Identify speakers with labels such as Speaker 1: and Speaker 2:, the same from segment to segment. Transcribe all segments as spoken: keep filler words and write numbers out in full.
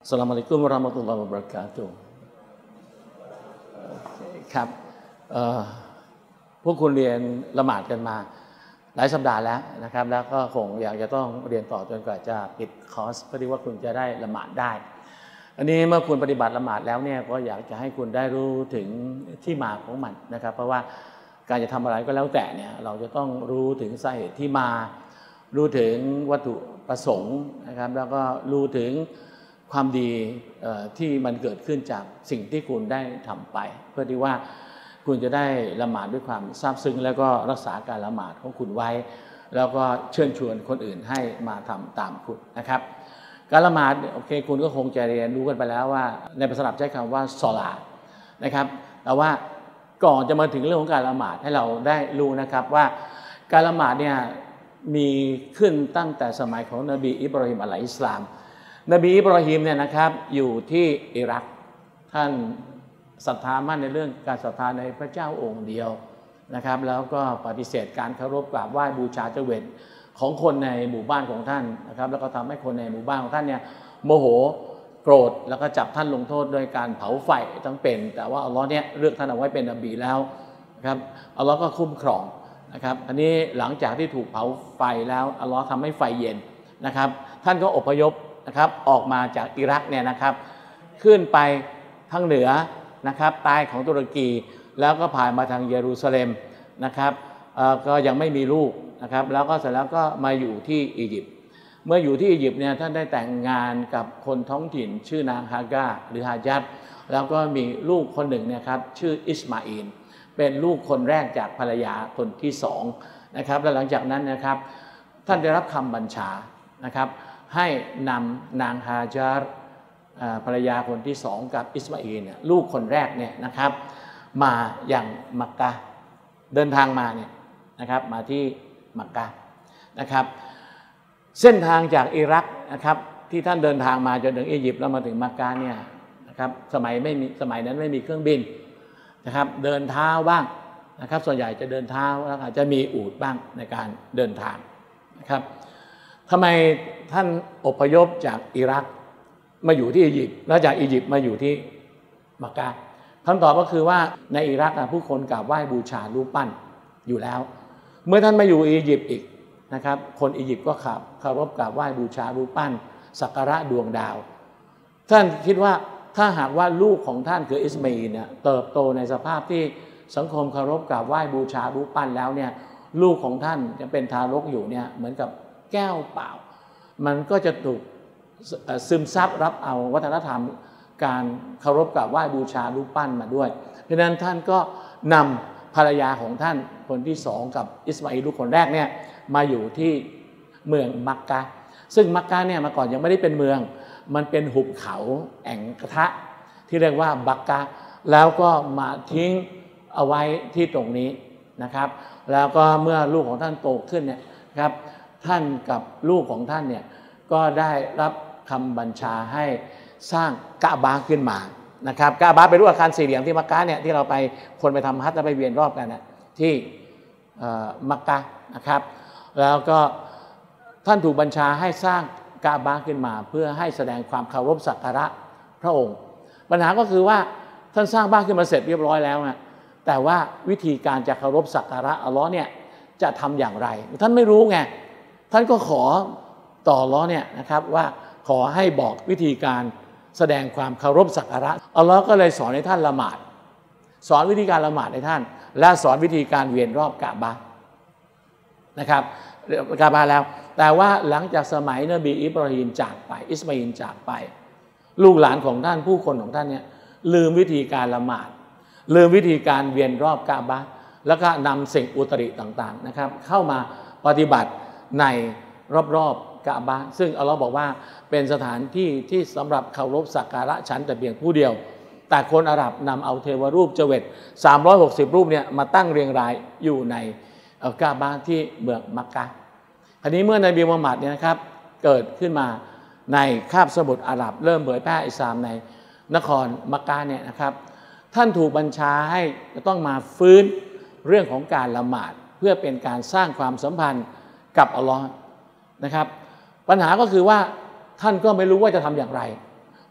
Speaker 1: อัสสลามุอะลัยกุมวะเราะห์มะตุลลอฮิวะบะเราะกาตุฮ์ครับพวกคุณเรียนละหมาดกันมาหลายสัปดาห์แล้วนะครับแล้วก็คงอยากจะต้องเรียนต่อจนกว่าจะปิดคอร์สเพื่อที่ว่าคุณจะได้ละหมาดได้อันนี้เมื่อคุณปฏิบัติละหมาดแล้วเนี่ยก็อยากจะให้คุณได้รู้ถึงที่มาของมันนะครับเพราะว่าการจะทำอะไรก็แล้วแต่เนี่ยเราจะต้องรู้ถึงสาเหตุที่มารู้ถึงวัตถุประสงค์นะครับแล้วก็รู้ถึงความดีที่มันเกิดขึ้นจากสิ่งที่คุณได้ทำไปเพื่อที่ว่าคุณจะได้ละหมาดด้วยความซาบซึ้งแล้วก็รักษาการละหมาดของคุณไว้แล้วก็เชิญชวนคนอื่นให้มาทำตามคุณนะครับการละหมาดโอเคคุณก็คงจะเรียนรู้กันไปแล้วว่าในภาษาอาหรับใช้คำว่าศอลาตนะครับแต่ว่าก่อนจะมาถึงเรื่องของการละหมาดให้เราได้รู้นะครับว่าการละหมาดเนี่ยมีขึ้นตั้งแต่สมัยของนบีอิบราฮิมอะลัยฮิสสลามนบีอิบราฮิมเนี่ยนะครับอยู่ที่อิรักท่านศรัทธามั่นในเรื่องการศรัทธาในพระเจ้าองค์เดียวนะครับแล้วก็ปฏิเสธการเคารพกราบไหว้บูชาเจวิตของคนในหมู่บ้านของท่านนะครับแล้วก็ทำให้คนในหมู่บ้านของท่านเนี่ยโมโหโกรธแล้วก็จับท่านลงโทษโดยการเผาไฟทั้งเป็นแต่ว่าอัลลอฮ์เนี่ยเลือกท่านเอาไว้เป็นนบีแล้วนะครับอัลลอฮ์ก็คุ้มครองนะครับอันนี้หลังจากที่ถูกเผาไฟแล้วอัลลอฮ์ทำให้ไฟเย็นนะครับท่านก็อพยพนะครับออกมาจากอิรักเนี่ยนะครับขึ้นไปทางเหนือนะครับใต้ของตุรกีแล้วก็ผ่านมาทางเยรูซาเล็มนะครับก็ยังไม่มีลูกนะครับแล้วก็เสร็จแล้วก็มาอยู่ที่อียิปต์เมื่ออยู่ที่อียิปต์เนี่ยท่านได้แต่งงานกับคนท้องถิ่นชื่อนางฮากาหรือฮาญัดแล้วก็มีลูกคนหนึ่งเนี่ยครับชื่ออิสมาอิลเป็นลูกคนแรกจากภรรยาคนที่สองนะครับและหลังจากนั้นนะครับท่านได้รับคำบัญชานะครับให้นำนางฮาญัดภรรยาคนที่สองกับอิสมาอิลเนี่ยลูกคนแรกเนี่ยนะครับมาอย่างมักกะห์เดินทางมาเนี่ยนะครับมาที่มักกะห์นะครับเส้นทางจากอิรักนะครับที่ท่านเดินทางมาจนถึงอียิปต์แล้วมาถึงมักกะห์เนี่ยนะครับสมัยไม่มีสมัยนั้นไม่มีเครื่องบินนะครับเดินเท้าบ้างนะครับส่วนใหญ่จะเดินเท้าแล้วอาจจะมีอูฐบ้างในการเดินทางนะครับทำไมท่านอพยพจากอิรักมาอยู่ที่อียิปต์แล้วจากอียิปต์มาอยู่ที่มักกะห์คำตอบก็คือว่าในอิรักผู้คนกราบไหว้บูชารูปปั้นอยู่แล้วเมื่อท่านมาอยู่อียิปต์อีกนะครับคนอียิปต์ก็ขับเคารพกราบไหว้บูชารูปปั้นสักการะดวงดาวท่านคิดว่าถ้าหากว่าลูกของท่านคืออิสมาอิลเนี่ยเติบโตในสภาพที่สังคมเคารพกราบไหว้บูชารูปปั้นแล้วเนี่ยลูกของท่านจะเป็นทารกอยู่เนี่ยเหมือนกับแก้วเปล่ามันก็จะถูกซึมซับรับเอาวัฒนธรรมการเคารพกราบไหว้บูชารูปปั้นมาด้วยเพราะฉะนั้นท่านก็นำภรรยาของท่านคนที่สองกับอิสมาอิลลูกคนแรกเนี่ยมาอยู่ที่เมืองมักกะห์ซึ่งมักกะห์เนี่ยมาก่อนยังไม่ได้เป็นเมืองมันเป็นหุบเขาแอ่งกระทะที่เรียกว่าบักกะห์แล้วก็มาทิ้งเอาไว้ที่ตรงนี้นะครับแล้วก็เมื่อลูกของท่านโตขึ้นเนี่ยครับท่านกับลูกของท่านเนี่ยก็ได้รับคำบัญชาให้สร้างกะบะห์ขึ้นมานะครับกะบะห์เป็นรูปอาคารสี่เหลี่ยมที่มักกะห์เนี่ยที่เราไปคนไปทำฮัจญ์แล้วไปเวียนรอบกันนะที่มักกะห์นะครับแล้วก็ท่านถูกบัญชาให้สร้างกะบะห์ขึ้นมาเพื่อให้แสดงความเคารพสักการะพระองค์ปัญหาก็คือว่าท่านสร้างบ้านขึ้นมาเสร็จเรียบร้อยแล้วนะแต่ว่าวิธีการจะเคารพสักการะอัลลอฮ์เนี่ยจะทำอย่างไรท่านไม่รู้ไงท่านก็ขอต่ออัลลอฮ์เนี่ยนะครับว่าขอให้บอกวิธีการแสดงความเคารพสักการะอัลลอฮ์ก็เลยสอนให้ท่านละหมาดสอนวิธีการละหมาดให้ท่านและสอนวิธีการเวียนรอบกะบะห์นะครับกะบะห์แล้วแต่ว่าหลังจากสมัยนบีอิบราฮิมจากไปอิสมาอิลจากไปลูกหลานของท่านผู้คนของท่านเนี่ยลืมวิธีการละหมาดลืมวิธีการเวียนรอบกะบะห์แล้วก็นำสิ่งอุตริต่างๆนะครับเข้ามาปฏิบัติในรอบๆกะบะห์ซึ่งอัลลอฮ์บอกว่าเป็นสถานที่ที่สำหรับเคารพสักการะฉันแต่เพียงผู้เดียวแต่คนอาหรับนำเอาเทวรูปเจวิตสามร้อยหกสิบรูปเนี่ยมาตั้งเรียงรายอยู่ในกะบะห์ที่เมืองมักกะห์ทีนี้เมื่อนบีมุฮัมมัดเนี่ยนะครับเกิดขึ้นมาในคาบสมุทรอาหรับเริ่มเผยแพร่อิสลามในนครมักกะห์เนี่ยนะครับท่านถูกบัญชาให้จะต้องมาฟื้นเรื่องของการละหมาดเพื่อเป็นการสร้างความสัมพันธ์กับอัลลอฮ์นะครับปัญหาก็คือว่าท่านก็ไม่รู้ว่าจะทำอย่างไร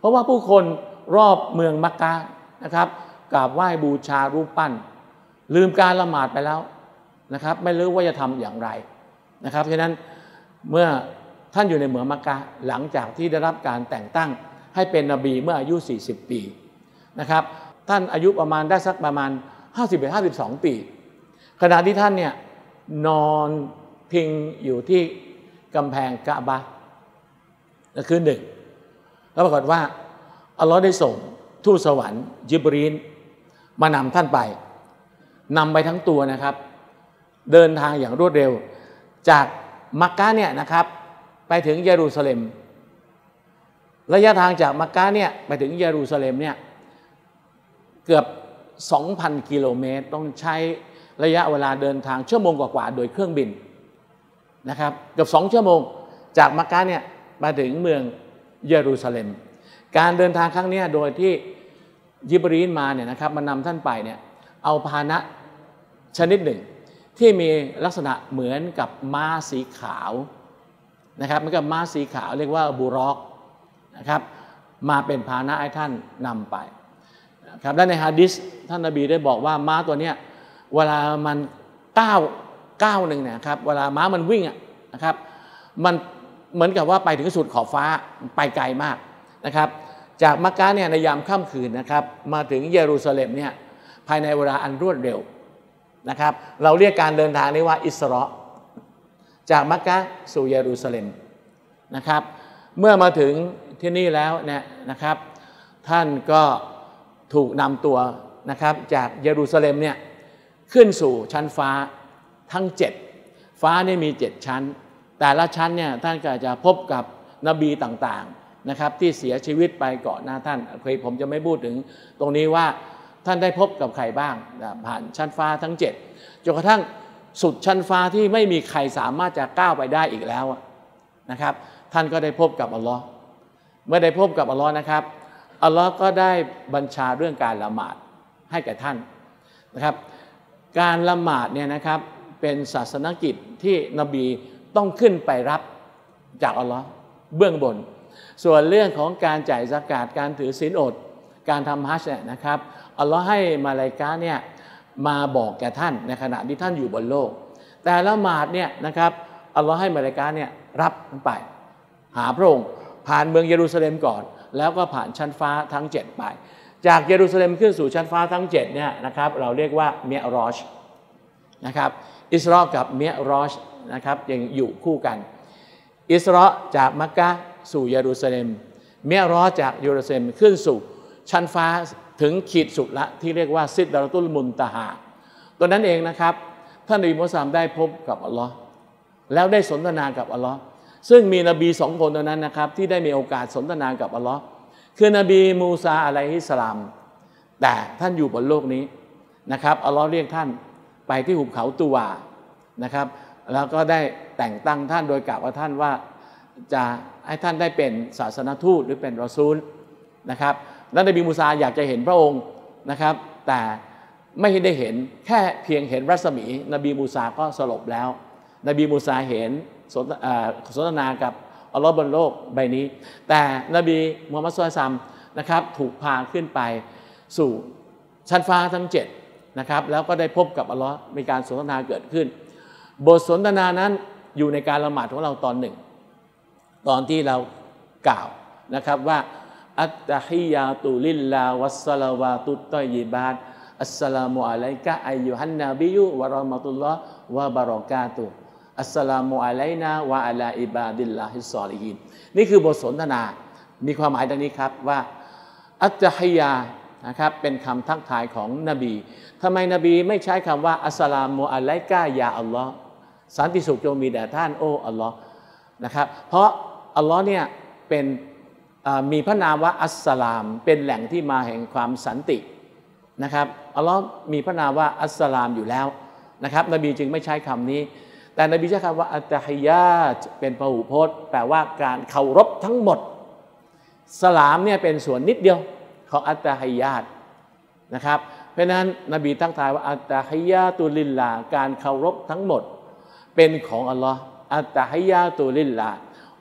Speaker 1: ราะว่าผู้คนรอบเมืองมักกะนะครับกราบไหว้บูชารูปปั้นลืมการละหมาดไปแล้วนะครับไม่รู้ว่าจะทำอย่างไรนะครับฉะนั้นเมื่อท่านอยู่ในเมืองมักกะหลังจากที่ได้รับการแต่งตั้งให้เป็นนบีเมื่ออายุสี่สิบปีนะครับท่านอายุประมาณได้สักประมาณห้าสิบเอ็ด ห้าสิบสองปีขณะที่ท่านเนี่ยนอนพิงอยู่ที่กำแพงกะบะนั่นคือหนึ่งแล้วปรากฏว่าอัลลอฮ์ได้ส่งทูตสวรรค์ญิบรีลมานำท่านไปนำไปทั้งตัวนะครับเดินทางอย่างรวดเร็วจากมักกะเนี่ยนะครับไปถึงเยรูซาเล็มระยะทางจากมักกะเนี่ยไปถึงเยรูซาเล็มเนี่ยเกือบ สองพัน กิโลเมตรต้องใช้ระยะเวลาเดินทางชั่วโมงกว่าๆโดยเครื่องบินนะครับเกือบสองชั่วโมงจากมักกะเนี่ยมาถึงเมืองเยรูซาเล็มการเดินทางครั้งนี้โดยที่ญิบรีลมาเนี่ยนะครับมานำท่านไปเนี่ยเอาพาหนะชนิดหนึ่งที่มีลักษณะเหมือนกับม้าสีขาวนะครับเหมือนกับม้าสีขาวเรียกว่าบูรอกนะครับมาเป็นพาหนะให้ท่านนำไปนะครับและในฮะดิษท่านนบีได้บอกว่าม้าตัวเนี้ยเวลามันก้าวก้าวหนึ่งเนี่ยครับเวลาม้ามันวิ่งนะครับมันเหมือนกับว่าไปถึงสุดขอบฟ้าไปไกลมากนะครับจากมักกะเนี่ยในยามค่ำคืนนะครับมาถึงเยรูซาเล็มเนี่ยภายในเวลาอันรวดเร็วนะครับเราเรียกการเดินทางนี้ว่าอิสเราะห์จากมักกะสู่เยรูซาเล็มนะครับเมื่อมาถึงที่นี่แล้วเนี่ยนะครับท่านก็ถูกนำตัวนะครับจากเยรูซาเล็มเนี่ยขึ้นสู่ชั้นฟ้าทั้งเจ็ดฟ้านี่มีเจ็ดชั้นแต่ละชั้นเนี่ยท่านก็จะพบกับนบีต่างๆนะครับที่เสียชีวิตไปก่อนหน้าท่านเคยผมจะไม่พูดถึงตรงนี้ว่าท่านได้พบกับใครบ้างผ่านชั้นฟ้าทั้งเจ็ดจนกระทั่งสุดชั้นฟ้าที่ไม่มีใครสามารถจะก้าวไปได้อีกแล้วนะครับท่านก็ได้พบกับอัลลอฮ์เมื่อได้พบกับอัลลอฮ์นะครับอัลลอฮ์ก็ได้บัญชาเรื่องการละหมาดให้แก่ท่านนะครับการละหมาดเนี่ยนะครับเป็นศาสนกิจที่นบีต้องขึ้นไปรับจากอัลลอฮ์เบื้องบนส่วนเรื่องของการจ่ายซะกาตการถือศีลอดการทำฮัจญ์เนี่ยนะครับอัลลอฮ์ให้มาลาอิกะฮ์เนี่ยมาบอกแก่ท่านในขณะที่ท่านอยู่บนโลกแต่ละหมาดเนี่ยนะครับอัลลอฮ์ให้มาลาอิกะฮ์เนี่ยรับไปหาพระองค์ผ่านเมืองเยรูซาเล็มก่อนแล้วก็ผ่านชั้นฟ้าทั้งเจ็ดไปจากเยรูซาเล็มขึ้นสู่ชั้นฟ้าทั้งเจ็ดเนี่ยนะครับเราเรียกว่าเมียรอชนะครับอิสเราะห์กับเมียรอชนะครับยังอยู่คู่กันอิสเราะห์จากมักกะสู่เยรูซาเล็มเมียรอชจากเยรูซาเล็มขึ้นสู่ชั้นฟ้าถึงขีดสุดละที่เรียกว่าซิดเราะตุลมุนตะฮาตัวนั้นเองนะครับท่านนบีมุฮัมมัดได้พบกับอัลลอฮ์แล้วได้สนทนากับอัลลอฮ์ซึ่งมีนบีสองคนเท่านั้นนะครับที่ได้มีโอกาสสนทนากับอัลลอฮ์คือนบีมูซาอะลัยฮิสสลามแต่ท่านอยู่บนโลกนี้นะครับอัลลอฮ์เรียกท่านไปที่หุบเขาตูวานะครับแล้วก็ได้แต่งตั้งท่านโดยกล่าวว่าท่านว่าจะให้ท่านได้เป็นศาสนทูตหรือเป็นรอซูลนะครับและนบีมูซาอยากจะเห็นพระองค์นะครับแต่ไม่ได้เห็นแค่เพียงเห็นรัศมีนบีมูซาก็สลบแล้วนบีมูซาเห็นสนทนากับอัลลอฮ์บนโลกใบนี้แต่นบีมูฮัมมัดศ็อลลัลลอฮุอะลัยฮิวะซัลลัมนะครับถูกพาขึ้นไปสู่ชั้นฟ้าทั้งเจ็ดนะครับแล้วก็ได้พบกับอัลลอฮ์มีการสนทนาเกิดขึ้นบทสนทนานั้นอยู่ในการละหมาดของเราตอนหนึ่งตอนที่เรากล่าวนะครับว่าอัตตะฮิยาตุลิลลาวัสสลาวาตุตฏอยยิบาตอัสสลามุอะลัยกะอัยยูฮันนบียุวะเราะห์มะตุลลอฮ์วะบะเราะกาตุฮ์อัสสลามุอะลัยนาวะอะลาอิบาดิลลาฮิศศอลิฮีนนี่คือบทสนทนามีความหมายดังนี้ครับว่าอัตตะฮิยานะครับเป็นคำทักทายของนบีทำไมนบีไม่ใช้คำว่าอัสสลามุอะลัยกะยาอัลลอฮ์สันติสุขจงมีแด่ท่านโอ้อัลลอฮ์นะครับเพราะอัลลอฮ์เนี่ยเป็นมีพระนามว่าอัสสลามเป็นแหล่งที่มาแห่งความสันตินะครับอัลลอฮ์มีพระนามว่าอัสสลามอยู่แล้วนะครับนบีจึงไม่ใช้คำนี้แต่นบีใช้คำว่าอัตตะฮิยาตเป็นพหูพจน์แปลว่าการเคารพทั้งหมดสลามเนี่ยเป็นส่วนนิดเดียวของอัตตะฮิยาตนะครับเพราะนั้นนบีทักทายว่าอัตตะฮิยาตุลิลลาการเคารพทั้งหมดเป็นของอัลลอฮ์อัตตะฮิยาตุลิลลา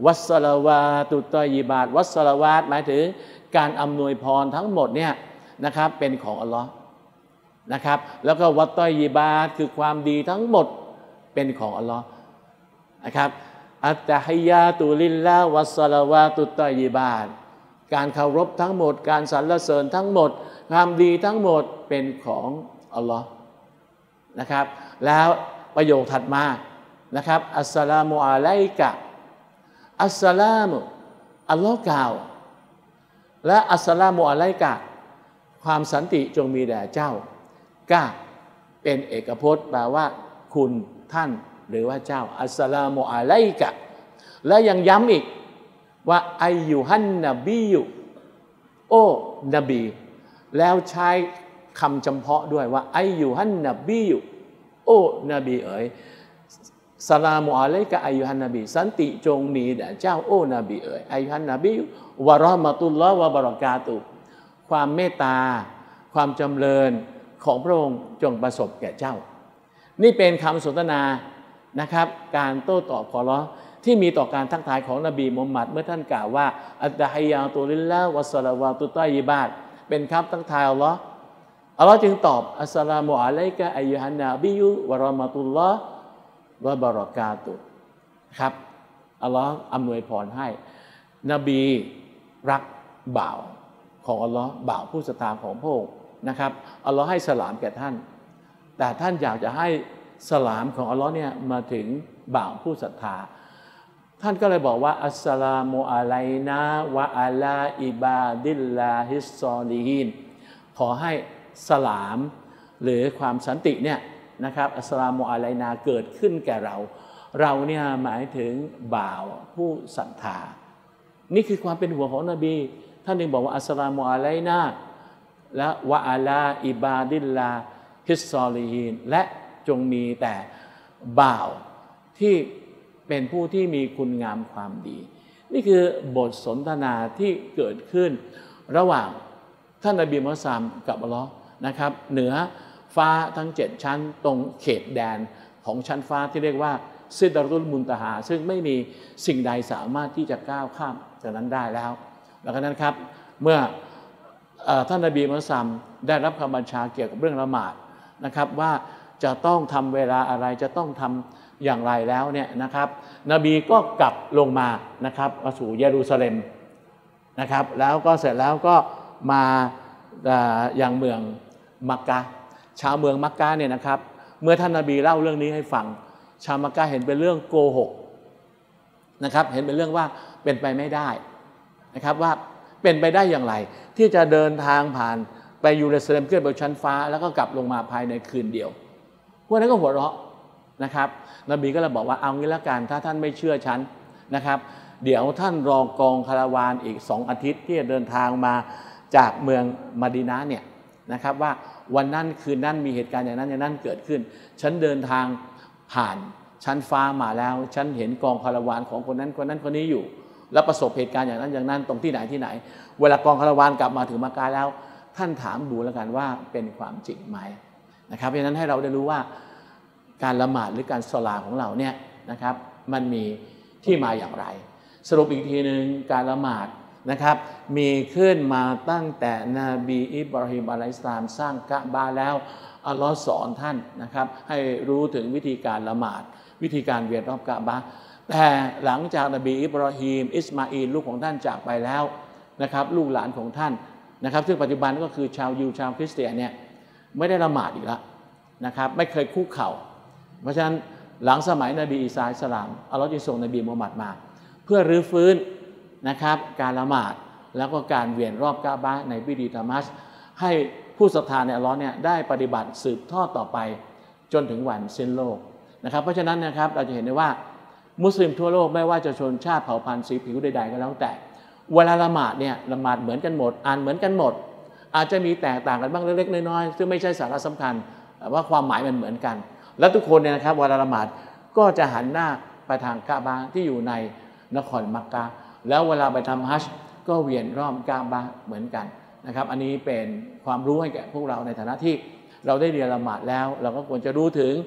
Speaker 1: วัสสลาวาตุตอยยิบาตวัสสลาวาตหมายถึงการอำนวยพรทั้งหมดเนี่ยนะครับเป็นของอัลลอฮ์นะครับแล้วก็วัตตอยยิบาตคือความดีทั้งหมดเป็นของอัลลอฮ์นะครับอัตตะฮิยาตุลิลลาฮ์วัสสลาวาตุตอยยิบาตการเคารพทั้งหมดการสรรเสริญทั้งหมดความดีทั้งหมดเป็นของอัลลอฮ์นะครับแล้วประโยคถัดมานะครับอัสสลามุอะลัยกะอัสสลามุอัลลอฮ์กล่าวและอัสสลามุอะลัยกะความสันติจงมีแด่เจ้ากะเป็นเอกพจน์แปลว่าคุณท่านหรือว่าเจ้าอัสสลามุอะลัยกะและยังย้ำอีกว่าอัยยูฮันนบียุโอ้นบีแล้วใช้คำจำเพาะด้วยว่าอัยยูฮันนบียุโอ้นบีเอ๋ยสลามุอะลัยกะอัยยูฮันนบีสันติจงมีแด่เจ้าโอ้นบีเอ๋ยอัยยูฮันนบีวะเราะห์มะตุลลอฮ์วะบะเราะกาตุฮ์ความเมตตาความจำเริญของพระองค์จงประสบแก่เจ้านี่เป็นคำสนทนานะครับการโต้ตอบของอัลเลาะห์ที่มีต่อการทักทายของนบีมุฮัมมัดเมื่อท่านกล่าวว่าอัตตะฮิยาตุลิลลาฮ์วัสสลาวาตุตอยยิบาตเป็นคำทักทายอัลเลาะห์อัลเลาะห์จึงตอบอัสสลามุอะลัยกะอัยยูฮันนบียุวะเราะห์มะตุลลอฮ์วะบะเราะกาตุฮ์ครับอัลเลาะห์อำนวยพรให้นบีรักบ่าวของอัลเลาะห์บ่าวผู้ศรัทธาของพระองค์นะครับอัลเลาะห์ให้สลามแก่ท่านแต่ท่านอยากจะให้สลามของอัลเลาะห์เนี่ยมาถึงบ่าวผู้ศรัทธาท่านก็เลยบอกว่าอัสสลามุอะลัยนาวะอะลาอิบาดิลลาฮิสซอลิฮีนขอให้สลามหรือความสันติเนี่ยนะครับอัสสลามุอะลัยนาเกิดขึ้นแก่เราเราเนี่ยหมายถึงบ่าวผู้ศรัทธานี่คือความเป็นหัวของนบีท่านจึงบอกว่าอัสสลามุอะลัยนาและวะอะลาอิบาดิลลาฮิสซอลิฮีนและจงมีแต่บ่าวที่เป็นผู้ที่มีคุณงามความดีนี่คือบทสนทนาที่เกิดขึ้นระหว่างท่านนบีมุฮัมมัดกับอัลเลาะห์นะครับเหนือฟ้าทั้งเจ็ดชั้นตรงเขตแดนของชั้นฟ้าที่เรียกว่าซิดเราตุลมุนตะฮาซึ่งไม่มีสิ่งใดสามารถที่จะก้าวข้ามจากนั้นได้แล้วดังนั้นครับเมื่อท่านนบีมุฮัมมัดได้รับคำบัญชาเกี่ยวกับเรื่องละหมาดนะครับว่าจะต้องทำเวลาอะไรจะต้องทำอย่างไรแล้วเนี่ยนะครับนบีก็กลับลงมานะครับมาสู่เยรูซาเล็มนะครับแล้วก็เสร็จแล้วก็มาอย่างเมืองมักกะห์ชาวเมืองมักกะห์เนี่ยนะครับเมื่อท่านนบีเล่าเรื่องนี้ให้ฟังชาวมักกะห์เห็นเป็นเรื่องโกหกนะครับเห็นเป็นเรื่องว่าเป็นไปไม่ได้นะครับว่าเป็นไปได้อย่างไรที่จะเดินทางผ่านไปเยรูซาเล็มขึ้นไปชั้นฟ้าแล้วก็กลับลงมาภายในคืนเดียวพวกนั้นก็หัวเราะนะครับนบีก็เลยบอกว่าเอางี้ละกันถ้าท่านไม่เชื่อฉันนะครับเดี๋ยวท่านรอกองคาราวานอีกสองอาทิตย์ที่จะเดินทางมาจากเมืองมะดีนะห์เนี่ยนะครับว่าวันนั้นคืนนั้นมีเหตุการณ์อย่างนั้นอย่างนั้นเกิดขึ้นฉันเดินทางผ่านชั้นฟ้ามาแล้วฉันเห็นกองคาราวานของคนนั้นคนนั้นคนนี้อยู่แล้วประสบเหตุการณ์อย่างนั้นอย่างนั้นตรงที่ไหนที่ไหนเวลากองคาราวานกลับมาถึงมักกะห์แล้วท่านถามดูแล้วกันว่าเป็นความจริงไหมนะครับเพราะฉะนั้นให้เราได้รู้ว่าการละหมาดหรือการศอลาของเราเนี่ยนะครับมันมีที่มาอย่างไรสรุปอีกทีหนึ่งการละหมาดนะครับมีขึ้นมาตั้งแต่นบีอิบราฮิมอะลัยฮิสสลามสร้างกะบะห์แล้วอัลลอฮ์สอนท่านนะครับให้รู้ถึงวิธีการละหมาดวิธีการเวียนรอบกะบะห์แต่หลังจากนบีอิบราฮิมอิสมาอีลลูกของท่านจากไปแล้วนะครับลูกหลานของท่านนะครับซึ่งปัจจุบันก็คือชาวยิวชาวคริสเตียนเนี่ยไม่ได้ละหมาดอีกแล้วนะครับไม่เคยคุกเข่าเพราะฉะนั้นหลังสมัยนบีอีสาอิสลามอัลลอฮ์จึงส่งนบีมุฮัมมัดมาเพื่อรื้อฟื้นนะครับการละหมาดแล้วก็การเวียนรอบกะบะห์ในพิธีตะมัชให้ผู้ศรัทธาในอัลลอฮ์เนี่ยได้ปฏิบัติสืบทอดต่อไปจนถึงวันสิ้นโลกนะครับเพราะฉะนั้นนะครับเราจะเห็นได้ว่ามุสลิมทั่วโลกไม่ว่าจะชนชาติเผ่าพันธุ์สีผิวใดๆก็แล้วแต่เวลาละหมาดเนี่ยละหมาดเหมือนกันหมดอ่านเหมือนกันหมดอาจจะมีแตกต่างกันบ้างเล็กๆน้อยๆซึ่งไม่ใช่สาระสำคัญแต่ว่าความหมายมันเหมือนกันแล้วทุกคนเนี่ยนะครับเวลาละหมาดก็จะหันหน้าไปทางกะบะห์ที่อยู่ในนครมักกะห์แล้วเวลาไปทำฮัจญ์ก็เวียนรอบกะบะห์เหมือนกันนะครับอันนี้เป็นความรู้ให้แก่พวกเราในฐานะที่เราได้เรียนละหมาดแล้วเราก็ควรจะรู้ถึง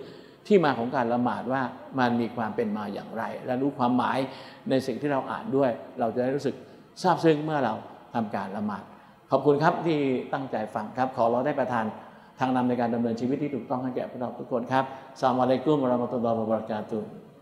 Speaker 1: ที่มาของการละหมาดว่ามันมีความเป็นมาอย่างไรและรู้ความหมายในสิ่งที่เราอ่านด้วยเราจะได้รู้สึกซาบซึ้งเมื่อเราทำการละหมาดขอบคุณครับที่ตั้งใจฟังครับขอเราได้ประทานทางนำในการดำเนินชีวิตที่ถูกต้องให้แก่พวกเราทุกคนครับอัสสลามุอะลัยกุมวะเราะมะตุลลอฮิวะบะเราะกาตุฮ์